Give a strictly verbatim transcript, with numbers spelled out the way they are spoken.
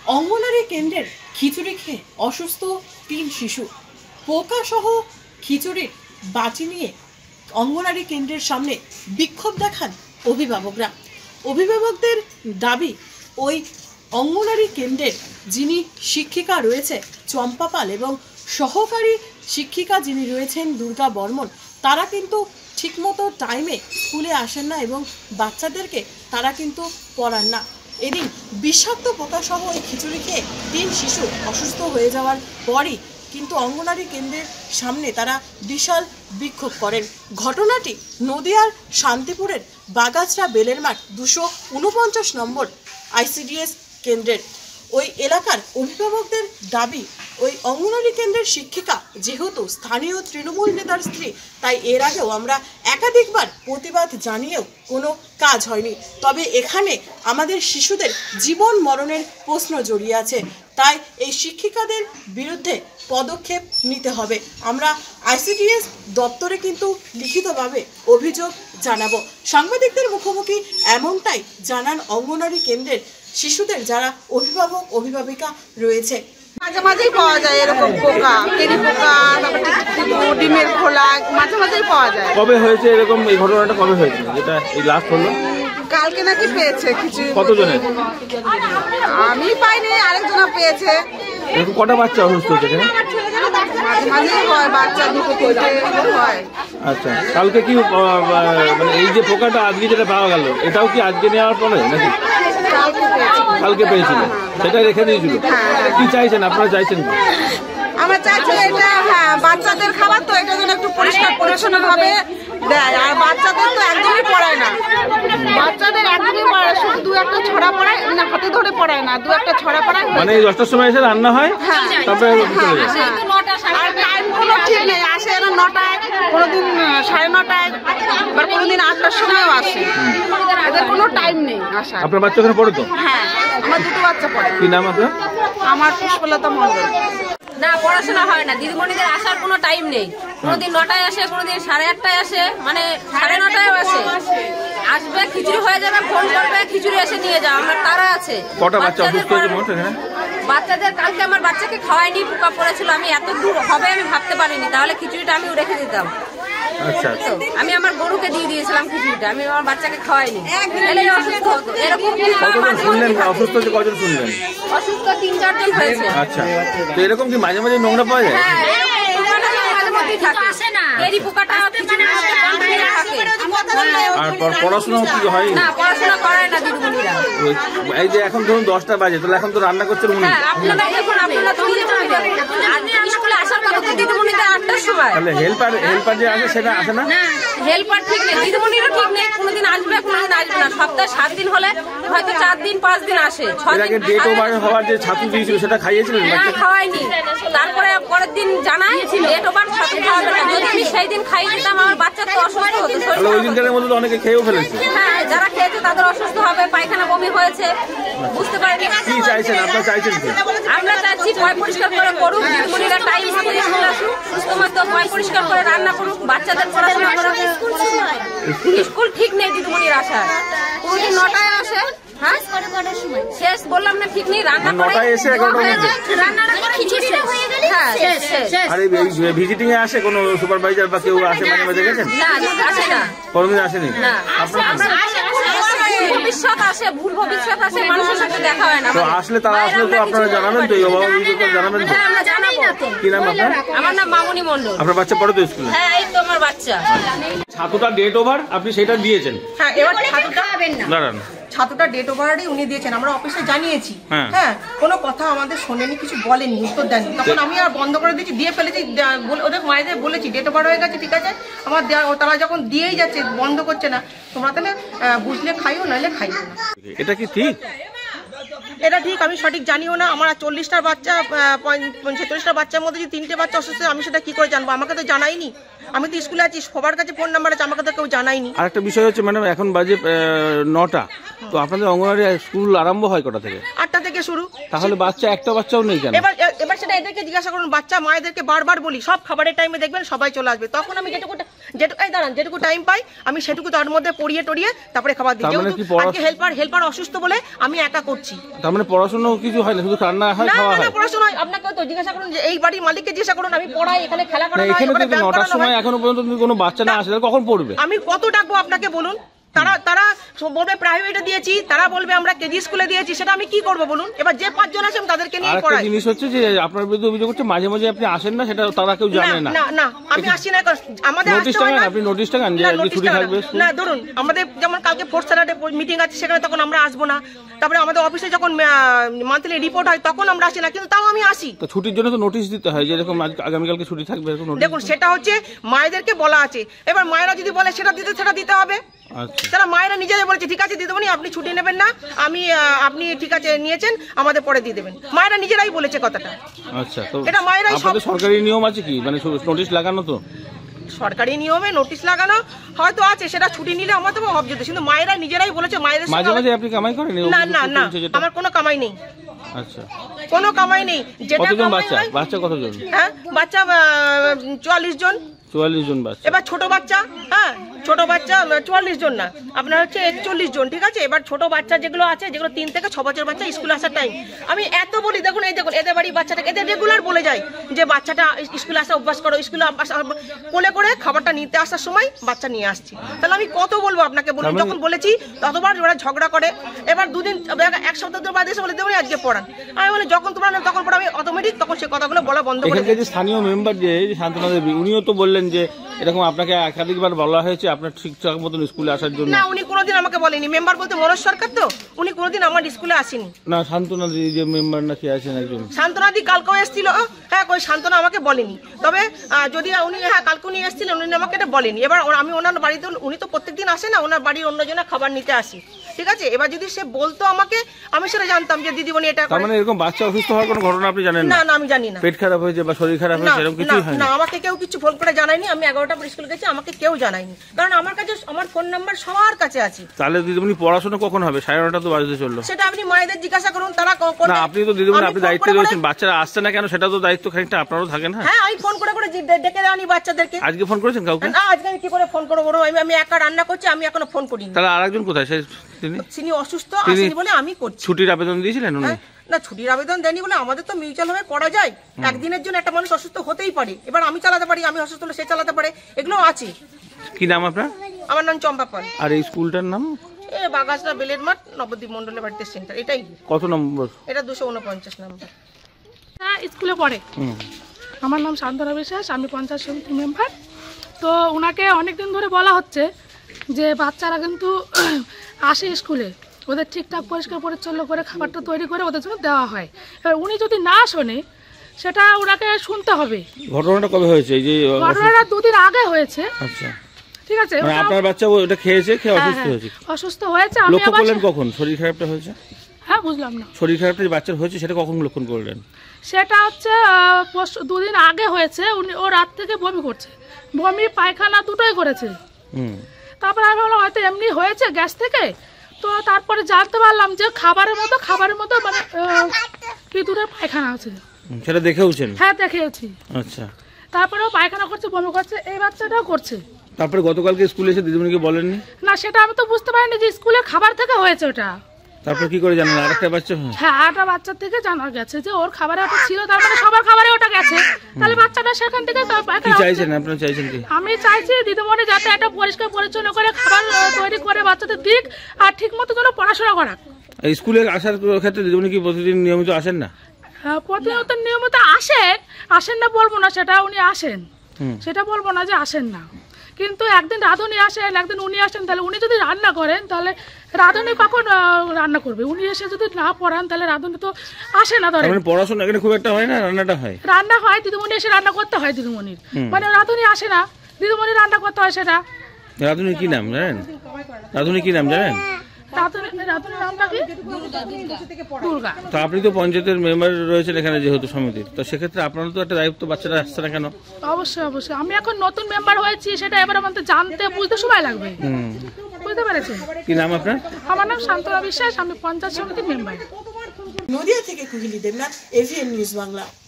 অঙ্গনারী কেন্দ্রের খিচুড়ি খেয়ে অসুস্থ তিন শিশু। পোকা সহ খিচুড়ির বাটি নিয়ে অঙ্গনারী কেন্দ্রের সামনে বিক্ষোভ দেখান অভিভাবকরা। অভিভাবকদের দাবি, ওই অঙ্গনারী কেন্দ্রের যিনি শিক্ষিকা রয়েছে চম্পা পাল এবং সহকারী শিক্ষিকা যিনি রয়েছেন দুর্গা বর্মন, তারা কিন্তু ঠিকমতো টাইমে স্কুলে আসেন না এবং বাচ্চাদেরকে তারা কিন্তু পড়ান না। এদিন বিষাক্ত পোকাসহ ওই খিচুড়ি খেয়ে তিন শিশু অসুস্থ হয়ে যাওয়ার পরই কিন্তু অঙ্গনারী কেন্দ্রের সামনে তারা বিশাল বিক্ষোভ করেন। ঘটনাটি নদিয়ার শান্তিপুরের বাগাছড়া বেলের মাঠ দুশো উনপঞ্চাশ নম্বর আইসিডিএস কেন্দ্রের। ওই এলাকার অভিভাবকদের দাবি, ওই অঙ্গনারী কেন্দ্রের শিক্ষিকা যেহেতু স্থানীয় তৃণমূল নেতার স্ত্রী, তাই এর আগেও আমরা একাধিকবার প্রতিবাদ জানিয়েও কোনো কাজ হয়নি। তবে এখানে আমাদের শিশুদের জীবন মরণের প্রশ্ন জড়িয়ে আছে, তাই এই শিক্ষিকাদের বিরুদ্ধে পদক্ষেপ নিতে হবে। আমরা আইসিডিএস দপ্তরে কিন্তু লিখিতভাবে অভিযোগ জানাবো। সাংবাদিকদের মুখোমুখি এমনটাই জানান অঙ্গনারী কেন্দ্রের শিশুদের যারা অভিভাবক অভিভাবিকা রয়েছে। মাঝে মাঝেই পাওয়া যায় এরকম পোকা, কেরি পোকা, তারপর ডিমের খোলা মাঝে মাঝেই পাওয়া যায়। কবে হয়েছে এরকম, এই ঘটনাটা কবে হয়েছে? যেটা এই লাস্ট হলো কালকে নাকি পেয়েছে কিছু। কতজনের? আমি পাইনি, আরেকজনা পেয়েছে। এরকম কটা বাচ্চা অসুস্থ হচ্ছে এখানে? মাঝে মাঝেই হয়, বাচ্চা দুটো তিনটে হয়। আচ্ছা, কালকে কি মানে এই যে পোকাটা আজকে যেটা পাওয়া গেল, এটাও কি আজকে নেওয়ার পরে নাকি কালকে পেয়েছিল? সেটা রেখে দিয়েছিল। কি চাইছেন আপনারা? চাইছেন কি? আমরা চাইছি এটা, হ্যাঁ, বাচ্চাদের খাবার তো এটা যেন একটু পরিষ্কার পরিচ্ছন্ন ভাবে দেয়। আর বাচ্চাদের তো একদমই পড়ায় না, বাচ্চাদের একদমই পড়ায়, শুধু দু একটা ছড়া পড়ায় না, হাতে ধরে পড়ায় না, দু একটা ছড়া পড়ায়। মানে এই দশটার সময় এসে রান্না হয়, তারপরে আর টাইম কোনো ঠিক নেই, আসে এরা নটায়, কোনোদিন সাড়ে নটায়, আবার কোনোদিন আটটার সময়ও আসে। এদের কোনো টাইম নেই আসার। আপনার বাচ্চা ওখানে পড়ে তো? হ্যাঁ, আমার দুটো বাচ্চা পড়ে। কি নাম আপনার? আমার পুষ্পলতা মণ্ডল। না, পড়াশোনা হয় না, দিদিমণিদের আসার কোনো টাইম নেই। কোনোদিন নটায় আসে, কোনোদিন সাড়ে আটটায় আসে, মানে সাড়ে নটায় আসে। আসবে, খিচুড়ি হয়ে যাবে, ফোন করবে, খিচুড়ি এসে নিয়ে যাও, আমার তারা আছে। কটা বাচ্চা অসুস্থ হয়েছে মোট এখানে? বাচ্চাদের কালকে আমার বাচ্চাকে খাওয়াইনি, পোকা পড়েছিল, আমি এত দূর হবে আমি ভাবতে পারিনি, তাহলে খিচুড়িটা আমি রেখে দিতাম। আচ্ছা, আমি আমার গরুকে দিয়ে দিয়েছিলাম খিচুড়িটা, আমি আমার বাচ্চাকে খাওয়াইনি। অসুস্থ হতো এরকম। শুনলেন অসুস্থ হচ্ছে কজন শুনলেন? অসুস্থ তিন চারজন হয়েছে। আচ্ছা, তো এরকম কি মাঝে মাঝে নোংরা পাওয়া যায়? আর পড়াশোনা কি হয় না? পড়াশোনা করায় না দিদিমণিরা। এই যে এখন ধরুন দশটা বাজে, তাহলে এখন তো রান্না করছেন উনি। আপনারা দেখুন, আপনারা তো স্কুলে আসার কথা তো দিদিমণিদের আটটার সময়। তাহলে হেল্পার হেল্পার যে আসে সেটা আসে না? হেল্পার ঠিক নেই, দিদিমণিরও ঠিক নেই, কোনোদিন আসবে কোনোদিন আসবে না। সপ্তাহে সাত দিন হলে হয়তো চার দিন পাঁচ দিন আসে। ডেট ওভার হওয়ার যে ছাতু দিয়েছিল সেটা খাইয়েছিলেন? না, খাওয়াইনি। তারপরে পরের দিন জানাই ডেট ওভার ছাতু খাওয়াবে না। যদি আমি সেই দিন খাইয়ে দিতাম, আমার বাচ্চা তো অসুস্থ হতো। ওই দিনকারের মধ্যে অনেকে খেয়েও ফেলেছে। হ্যাঁ, যারা খেয়েছে তাদের অসুস্থ হবে, পায়খানা বমি হয়েছে, বুঝতে পারিনি। কি চাইছেন আপনারা? চাইছেন কি? আমরা চাচ্ছি পয় পরিষ্কার করে করুক, দিদিমণিরা টাইম মতো স্কুল আসুক, সুস্থ মতো পয় পরিষ্কার করে রান্না করুক, বাচ্চাদের পড়াশোনা করুক। স্কুল ঠিক নেই দিদিমণির আসার, কোনদিন নটায় আসে, হ্যাঁ শেষ বললাম না, ঠিক নেই। রান্না নটায় এসে এগারোটার মধ্যে আর এই ভিজিটিং এ আসে কোনো সুপারভাইজার বা কেউ আসে মাঝে মাঝে? গেছেন? না, আসে না, কোনোদিন আসেনি। ভবিষ্যৎ আসে, ভুল ভবিষ্যৎ আসে, মানুষের সাথে দেখা হয় না। তো আসলে তারা আসলে তো আপনারা জানাবেন তো, এই অভিযোগ জানাবেন তো? হ্যাঁ, আমরা জানাবো। কি নাম আপনার? আমার নাম মামনি মণ্ডল। আপনার বাচ্চা পড়ে তো স্কুলে? হ্যাঁ, এই তো আমার বাচ্চা। ছাতুটা ডেট ওভার, আপনি সেটা দিয়েছেন? হ্যাঁ, এবার ছাতুটা দাঁড়ান, ছাতুটা ডেট ওভারই উনি দিয়েছেন, আমরা অফিসে জানিয়েছি। হ্যাঁ, কোনো কথা আমাদের শোনেনি, কিছু বলেনি, উত্তর দেননি। তখন আমি আর বন্ধ করে দিয়েছি, দিয়ে ফেলেছি। ওদের মায়েদের বলেছি ডেট ওভার হয়ে গেছে, ঠিক আছে। আমার তারা যখন দিয়েই যাচ্ছে, বন্ধ করছে না, তোমরা তাহলে বুঝলে খাইও, নাহলে খাইও না। এটা কি ঠিক? এটা ঠিক আমি সঠিক জানিও না। আমার চল্লিশটার বাচ্চা, ছেচল্লিশটা বাচ্চার মধ্যে যদি তিনটে বাচ্চা অসুস্থ, আমি সেটা কি করে জানবো? আমাকে তো জানাইনি। আমি তো স্কুলে আছি, সবার কাছে ফোন নাম্বার আছে, আমাকে তো কেউ জানাইনি। আর একটা বিষয় হচ্ছে ম্যাডাম, এখন বাজে নটা, তো আপনাদের অঙ্গনওয়াড়ি স্কুল আরম্ভ হয় কটা থেকে? আটটা থেকে শুরু। তাহলে বাচ্চা একটা বাচ্চাও নেই কেন? এবার এবার সেটা এদেরকে জিজ্ঞাসা করুন। বাচ্চা মায়েদেরকে বারবার বলি, সব খাবারের টাইমে দেখবেন সবাই চলে আসবে। তখন আমি যেটুকু যেটুকু এই দাঁড়ান যেটুকু টাইম পাই আমি সেটুকু তার মধ্যে পড়িয়ে টড়িয়ে তারপরে খাবার দিই। যেহেতু আজকে হেল্পার হেল্পার অসুস্থ বলে আমি একা করছি। তার মানে পড়াশোনা কিছু হয় না, শুধু রান্না হয় খাওয়া হয়? না পড়াশোনা আপনাকে তো জিজ্ঞাসা করুন যে এই বাড়ির মালিককে জিজ্ঞাসা করুন, আমি পড়াই এখানে খেলা করা হয়। এখানে তো নটার সময় এখনো পর্যন্ত কোনো বাচ্চা না আসে, কখন পড়বে? আমি কত ডাকবো আপনাকে বলুন? তারা তারা বলবে প্রাইভেটে দিয়েছি, তারা বলবে আমরা কেজি স্কুলে দিয়েছি, সেটা আমি কি করবো বলুন? এবার যে পাঁচজন আছে তাদেরকে নিয়ে পড়াই। আরেকটা জিনিস হচ্ছে যে আপনার বিরুদ্ধে অভিযোগ হচ্ছে মাঝে মাঝে আপনি আসেন না, সেটা তারা কেউ জানে না। না না আমি আসি না, আমাদের নোটিশ টাকান, আপনি নোটিশ টাকান যে ছুটি থাকবে না। ধরুন আমাদের যেমন কালকে ফোর্থ স্যাটারডে মিটিং আছে, সেখানে তখন আমরা আসবো না। তারপরে আমাদের অফিসে যখন মান্থলি রিপোর্ট হয় তখন আমরা আসি না, কিন্তু তাও আমি আসি। তো ছুটির জন্য তো নোটিশ দিতে হয় যে এরকম আগামীকালকে ছুটি থাকবে। দেখুন সেটা হচ্ছে মায়েদেরকে বলা আছে, এবার মায়েরা যদি বলে সেটা দিতে সেটা দিতে হবে। তারা মায়েরা নিজেরাই বলেছে ঠিক আছে দিয়ে দেবো, আপনি ছুটি নেবেন না, আমি আপনি ঠিক আছে নিয়েছেন আমাদের পরে দিয়ে দেবেন। মায়েরা নিজেরাই বলেছে কথাটা। আচ্ছা, তো এটা মায়েরাই। আপনাদের সরকারি নিয়ম আছে কি, মানে নোটিশ লাগানো? তো সরকারি নিয়মে নোটিশ লাগানো হয়তো আছে, সেটা ছুটি নিলে আমার তো অবজেক্ট, কিন্তু মায়েরা নিজেরাই বলেছে। মায়েদের মাঝে মাঝে আপনি কামাই করেন? না না না আমার কোনো কামাই নেই। আচ্ছা, কোনো কামাই নেই। যেটা কতজন বাচ্চা? বাচ্চা কতজন? হ্যাঁ বাচ্চা চুয়াল্লিশ জন। চুয়াল্লিশ জন বাচ্চা। এবার ছোট বাচ্চা, হ্যাঁ ছোট বাচ্চা চুয়াল্লিশ জন না, আপনার হচ্ছে একচল্লিশ জন। ঠিক আছে, এবার ছোট বাচ্চা যেগুলো আছে, যেগুলো তিন থেকে ছ বছর বাচ্চা স্কুলে আসার টাইম, আমি এত বলি দেখুন এই দেখুন এদের বাড়ি বাচ্চাটাকে এদের রেগুলার বলে যায় যে বাচ্চাটা স্কুলে আসা অভ্যাস করো, স্কুলে কোলে করে খাবারটা নিতে আসার সময় বাচ্চা নিয়ে আসছি। তাহলে আমি কত বলবো আপনাকে বলুন? যখন বলেছি ততবার ওরা ঝগড়া করে। এবার দুদিন এক সপ্তাহ বাদ এসে বলে দেবেন আজকে পড়ান। আমি বলি যখন তোমরা তখন পড়াবে অটোমেটিক, তখন সে কথাগুলো বলা বন্ধ করে। এখানকার স্থানীয় মেম্বার যে শান্তনা দেবী, উনিও তো বললেন যে এরকম আপনাকে একাধিকবার বলা হয়েছে আপনার ঠিকঠাক মতন স্কুলে আসার জন্য। না উনি কোনোদিন আমাকে বলেনি। মেম্বার বলতে মনোজ সরকার, তো উনি কোনোদিন আমার স্কুলে আসেনি। না শান্তনা দি যে মেম্বার নাকি আছেন একজন, শান্তনা দি কালকেও এসেছিল। হ্যাঁ কই শান্তনা আমাকে বলেনি, তবে যদি উনি হ্যাঁ কালকে উনি এসেছিলেন, উনি আমাকে এটা বলেনি। এবার আমি ওনার বাড়িতে, উনি তো প্রত্যেকদিন আসে না, ওনার বাড়ির অন্যজনের খাবার নিতে আসি। ঠিক আছে, এবার যদি সে বলতো আমাকে, আমি সেটা জানতাম যে দিদিমণি এটা। তার মানে এরকম বাচ্চা অসুস্থ হওয়ার কোনো ঘটনা আপনি জানেন না? না না আমি জানি না। পেট খারাপ হয়েছে বা শরীর খারাপ হয়েছে এরকম কিছু হয় না? না আমাকে কেউ কিছু ফোন করে জানায়নি। আমি এগারোটা পর স্কুল গেছি, আমাকে কেউ জানায়নি, কারণ আমার কাছে আমার ফোন নাম্বার সবার কাছে আছে। তাহলে দিদিমণি পড়াশোনা কখন হবে? সাড়ে নটা তো বাজতে চললো। সেটা আপনি মায়েদের জিজ্ঞাসা করুন, তারা না আপনি তো দিদিমণি আপনি দায়িত্বে রয়েছেন, বাচ্চারা আসছে না কেন সেটা তো দায়িত্ব খানিকটা আপনারও থাকে না? হ্যাঁ আমি ফোন করে করে ডেকে আনি বাচ্চাদেরকে। আজকে ফোন করেছেন কাউকে? না আজকে আমি কি করে ফোন করবো? আমি আমি একা রান্না করছি, আমি এখনো ফোন করিনি। তাহলে আরেকজন কোথায়? তিনি তিনি অসুস্থ, আসেনি বলে আমি করছি। ছুটির আবেদন দিয়েছিলেন উনি? না ছুটির আবেদন দেয়নি বলে আমাদের তো মিউচুয়াল ভাবে করা যায়। একদিনের জন্য একটা মানুষ অসুস্থ হতেই পারে, এবার আমি চালাতে পারি, আমি অসুস্থ হলে সে চালাতে পারে, এগুলো আছে। কি নাম আপনার? আমার নাম চম্পা পাল। আর এই স্কুলটার নাম? এ বাগাসরা বেলের মাঠ, নবদ্বীপ মন্ডলের বাড়িতে সেন্টার। এটাই। কত নম্বর? এটা দুশো উনপঞ্চাশ নম্বর। হ্যাঁ স্কুলে পড়ে। আমার নাম শান্তনা বিশ্বাস, আমি পঞ্চায়েত সমিতি মেম্বার। তো ওনাকে অনেকদিন ধরে বলা হচ্ছে যে বাচ্চারা কিন্তু আসে স্কুলে, ওদের ঠিকঠাক পরিষ্কার পরিচ্ছন্ন করে খাবারটা তৈরি করে ওদের জন্য দেওয়া হয়। এবার উনি যদি না শোনে সেটা ওনাকে শুনতে হবে। ঘটনাটা কবে হয়েছে? এই যে ঘটনাটা দুদিন আগে হয়েছে। আচ্ছা ঠিক আছে, মানে আপনার বাচ্চা ওটা খেয়েছে, খেয়ে অসুস্থ হয়েছে? অসুস্থ হয়েছে। আমি লক্ষ্য করলেন কখন শরীর খারাপটা হয়েছে? হ্যাঁ বুঝলাম না। শরীর খারাপটা যে বাচ্চার হয়েছে সেটা কখন লক্ষণ করলেন? সেটা হচ্ছে দুদিন আগে হয়েছে। উনি ও রাত থেকে বমি করছে, বমি পায়খানা দুটোই করেছে। হুম তারপরে আমি ভাবলাম হয়তো এমনি হয়েছে গ্যাস থেকে। তো তারপরে জানতে পারলাম যে খাবারের মতো খাবারের মতো মানে ভিতরে পায়খানা আছে। সেটা দেখেওছেন? হ্যাঁ দেখেওছি। আচ্ছা, তারপরেও পায়খানা করছে, বমি করছে, এই বাচ্চাটাও করছে। তারপরে গতকালকে স্কুলে এসে দিদিমণিকে বলেননি? না সেটা আমি তো বুঝতে পারিনি যে স্কুলে খাবার থেকে হয়েছে ওটা। তারপর কি করে জানেন আরেকটা বাচ্চা? হ্যাঁ আরেকটা বাচ্চা থেকে জানা গেছে যে ওর খাবারে ওটা ছিল, তার মানে সবার খাবারে ওটা গেছে। তাহলে বাচ্চাটা সেখান থেকে কি চাইছেন আপনারা? চাইছেন কি? আমি চাইছি দিদিমণি যাতে একটা পরিষ্কার পরিচ্ছন্ন করে খাবার তৈরি করে বাচ্চাদের দিক, আর ঠিক মতো যেন পড়াশোনা করাক। স্কুলে আসার ক্ষেত্রে দিদিমণি কি প্রতিদিন নিয়মিত আসেন না? প্রতিনিয়ত নিয়মিত আসেন, আসেন না বলবো না, সেটা উনি আসেন, সেটা বলবো না যে আসেন না। কিন্তু একদিন রাঁধুনি আসেন, একদিন উনি আসেন। তাহলে উনি যদি রান্না করেন তাহলে রাঁধুনি কখন রান্না করবে? উনি এসে যদি না পড়ান তাহলে রাঁধুনি তো আসে না। ধরেন পড়াশোনা এখানে খুব একটা হয় না, রান্নাটা হয়? রান্না হয়, দিদিমণি এসে রান্না করতে হয় দিদিমণির, মানে রাঁধুনি আসে না, দিদিমণি রান্না করতে হয়। সেটা রাঁধুনি কি নাম জানেন? রাঁধুনি কি নাম জানেন? তো আপনি তো পঞ্চায়েতের মেম্বার রয়েছেন এখানে যেহেতু সমিতির, তো সেক্ষেত্রে আপনারও তো একটা দায়িত্ব, বাচ্চারা আসছে না কেন? অবশ্যই অবশ্যই, আমি এখন নতুন মেম্বার হয়েছি, সেটা এবার আমাদের জানতে বুঝতে সময় লাগবে। বুঝতে পেরেছেন? কি নাম আপনার? আমার নাম শান্তনা বিশ্বাস, আমি পঞ্চায়েত সমিতির মেম্বার। নদিয়া থেকে কুহিলি দেবনাথ, এভিএন নিউজ বাংলা।